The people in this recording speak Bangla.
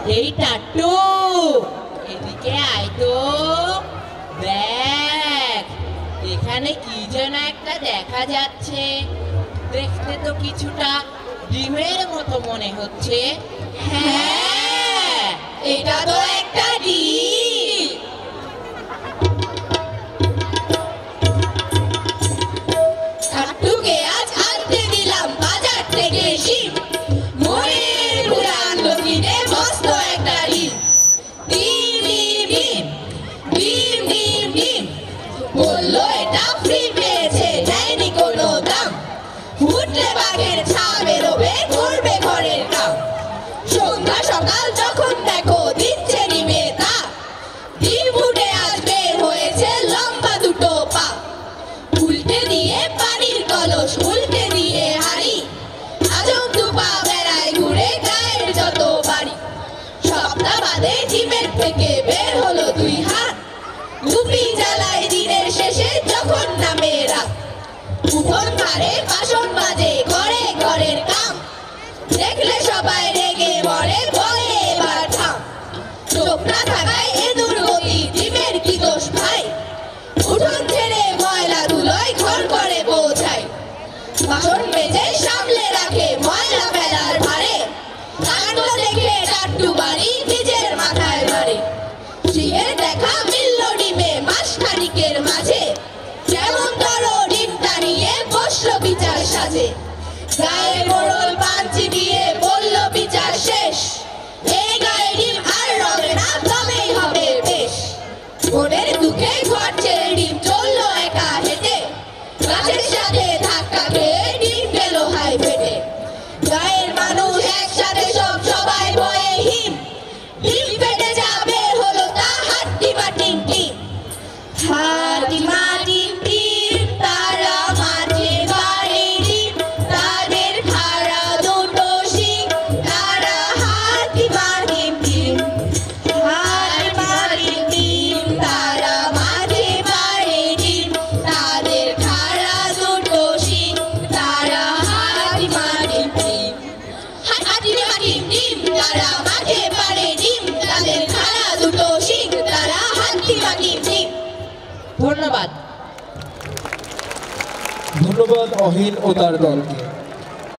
এই টাট্টু, এদিকে আয় তো। দেখ, এখানে কি যেন একটা দেখা যাচ্ছে। দেখতে তো কিছুটা ডিমের মতো মনে হচ্ছে। হ্যাঁ, এটা তো একটা ডিম। টাট্টুকে আজ আনতে দিলাম বাজার থেকে শিম। মনের পুরান লক্ষ্মীতে মস্ত একটা ডিম। ডিম ডিম ডিম ডিম ডিম ডিম, বললো এটা ফ্রি পেয়েছে, নেয়নি কোনো দাম। ফুটলে বাঘের ছা বেরোবে, করবে ঘরের কাম। সন্ধ্যা সকাল যখন দেখো দিচ্ছে ডিমে তা। ডিম ফুটে আজ বের হয়েছে লম্বা দুটো পা। উল্টে দিয়ে পানির কলস, উল্টে দিয়ে হাড়ি। আজব দুপা বেড়ায় ঘুরে গায়ের যত বাড়ি। সপ্তাহ বাদে ডিমের থেকে বের হলো দুই হাত। গুপি জ্বালায় দিনের শেষে যখন নামে রাত। উঠোন ধারে বাসন মাজে, ঘরে ঘরের কাম। দেখলে সবাই রেগে মরে, বলে এবার থাম। চোখ না থাকায় এ দুর্গতি, ডিমের কি দোষ ভাই? উঠোন ছেড়ে ময়লা ধুলোয় ঘর করে পৌঁছায়। বাসন মেজে সামলে রাখে ময়লা ফেলার ভারে। কাণ্ড দেখে টাট্টু বাড়ি নিজের মাথায় মারে। সিংহের দেখা মিলল ডিমে মাস খানিকের মাঝে। যেমন ধরো ডিমটা নিয়ে বসল বিচার সাজে। গায়ে মোড়ল পাঞ্চি দিয়ে বলল বিচার শেষ। এই গায়ে ডিম আর রবে না, তবেই হবে বেশ। মনের দুঃখে ঘর ছেড়ে ডিম চললো একা হেঁটে। গাছের সাথে ধাক্কা খেয়ে ডিম গেল হাই ফেটে। গায়ের মানুষ একসাথে সব, সবাই ভয়ে হিম। ডিম ফেটে যাবে হলো তা হাড্ডিমা টিম টিম। হাড্ডিমা টিম টিম, তারা মাঝে বাড়ে ডিম। তাদের খাড়া দুটো শিং, তারা হাড্ডিমা টিম টিম। হাড্ডিমা টিম টিম, তারা মাঝে বাড়ে ডিম। তাদের খাড়া দুটো শিং, তারা হাড্ডিমা টিম টিম। হাড্ডিমা টিম টিম, তারা মাঝে বাড়ে ডিম। তাদের খাড়া দুটো শিং, তারা হাড্ডিমা টিম টিম। ধন্যবাদ। ধন্যবাদ অহিল ও তার দলকে।